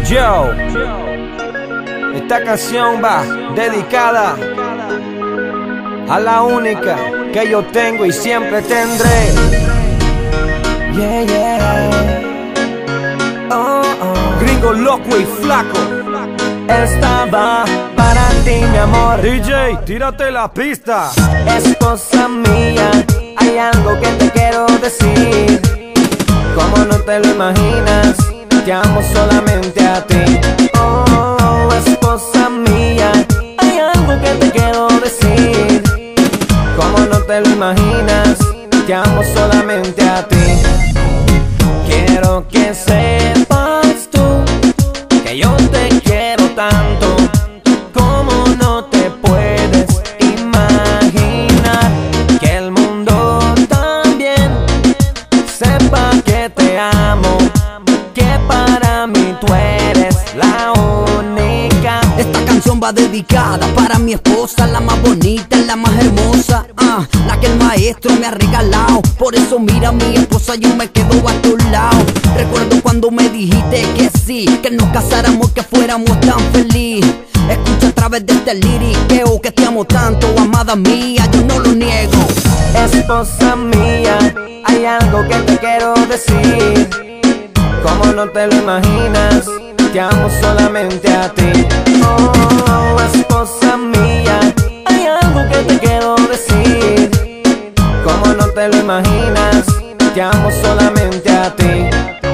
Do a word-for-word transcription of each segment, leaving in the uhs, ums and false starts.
Yo, esta canción va dedicada a la única que yo tengo y siempre tendré. Yeah, yeah. Oh, oh. Gringo loco y flaco. Esta va para ti, mi amor. D J, tírate la pista. Esposa mía, hay algo que te quiero decir. Como no te lo imaginas, te amo solamente a ti. Oh, esposa mía, hay algo que te quiero decir. Como no te lo imaginas, te amo solamente a ti. Quiero que sepas tú que yo te quiero tanto, como no te puedes imaginar. Que el mundo también sepa que te amo, que para mí tú eres la única. Esta canción va dedicada para mi esposa, la más bonita, la más hermosa, uh, la que el maestro me ha regalado. Por eso mira, mi esposa, yo me quedo a tu lado. Recuerdo cuando me dijiste que sí, que nos casáramos, que fuéramos tan felices. Escucha a través de este liriqueo que te amo tanto, amada mía, yo no lo niego. Esposa mía, hay algo que te quiero decir. Como no te lo imaginas, te amo solamente a ti. Oh, esposa mía, hay algo que te quiero decir. Como no te lo imaginas, te amo solamente a ti.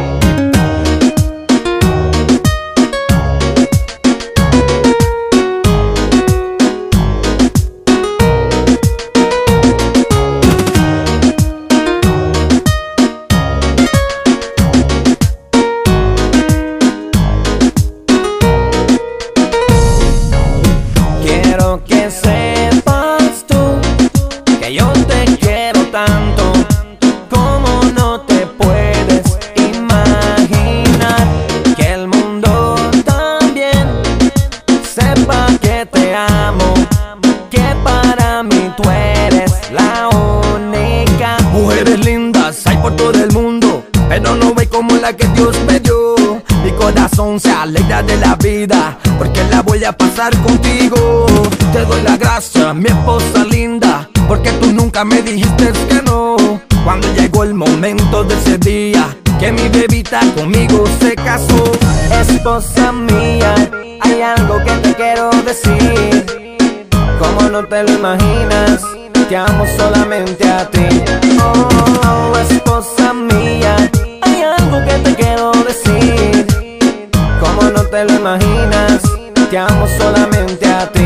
Que sepas tú que yo te quiero tanto, como no te puedes imaginar. Que el mundo también sepa que te amo, que para mí tú eres la única. Mujeres lindas hay por todo el mundo, pero no ve como la que Dios me dio. Mi corazón se alegra de la vida, porque la voy a pasar contigo. Te doy la gracia, mi esposa linda, porque tú nunca me dijiste que no. Cuando llegó el momento de ese día, que mi bebita conmigo se casó. Esposa mía, hay algo que te quiero decir. Como no te lo imaginas, te amo solamente a ti. Oh, esposa mía, hay algo que te quiero decir. Como no te lo imaginas, te amo solamente a ti.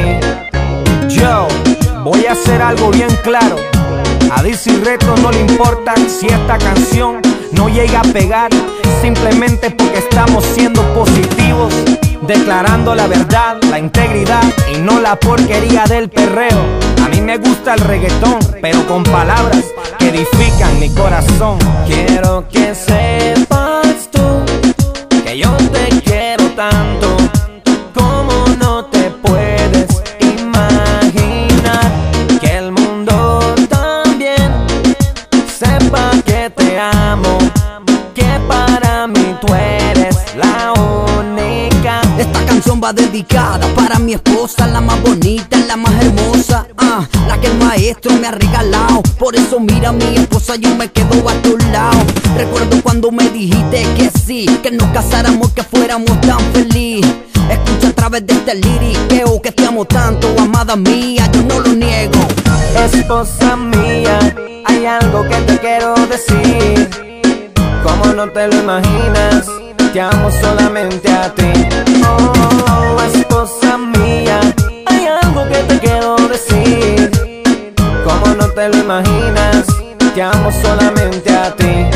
Yo voy a hacer algo bien claro. A Dizzy Reto no le importa si esta canción no llega a pegar, simplemente porque estamos siendo positivos, declarando la verdad, la integridad y no la porquería del perreo. A mí me gusta el reggaetón, pero con palabras que edifican mi corazón. Quiero que sepas tú que yo te quiero tanto, como no te puedes imaginar. Que el mundo también sepa que te amo, que para mí tú eres la única. Esta canción va dedicada para mi esposa, la más bonita, la más hermosa, uh, la que el maestro me ha regalado. Por eso mira, mi esposa, yo me quedo a tu lado. Recuerdo cuando me dijiste que sí, que nos casáramos, que fuéramos tan felices. Escucha a través de este liriqueo que te amo tanto, amada mía, yo no lo niego. Esposa mía, hay algo que te quiero decir. Como no te lo imaginas, te amo solamente a ti. Oh, esposa mía, hay algo que te quiero decir. Como no te lo imaginas, te amo solamente a ti.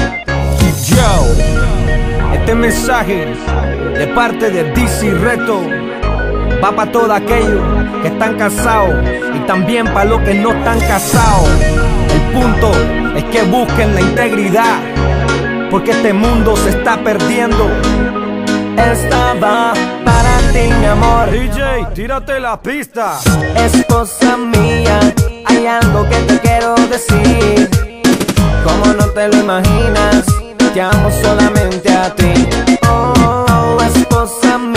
Yo, este mensaje de parte de Dizzy Reto va para todos aquellos que están casados y también para los que no están casados. El punto es que busquen la integridad, porque este mundo se está perdiendo. Esta va para ti, mi amor. D J, tírate la pista. Esposa mía, hay algo que te quiero decir. Como no te lo imaginas, te amo solamente a ti. Oh, esposa mía.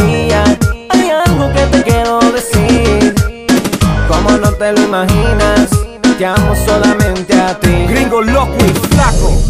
te lo imaginas. Te amo solamente a ti. Gringo loco y flaco.